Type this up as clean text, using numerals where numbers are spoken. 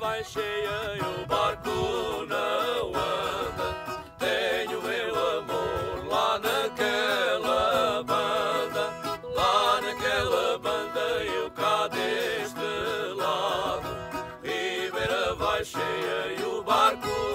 vai cheia e o barco não anda. Tenho meu amor lá naquela banda, eu cá deste lado. Ribeira vai cheia e o barco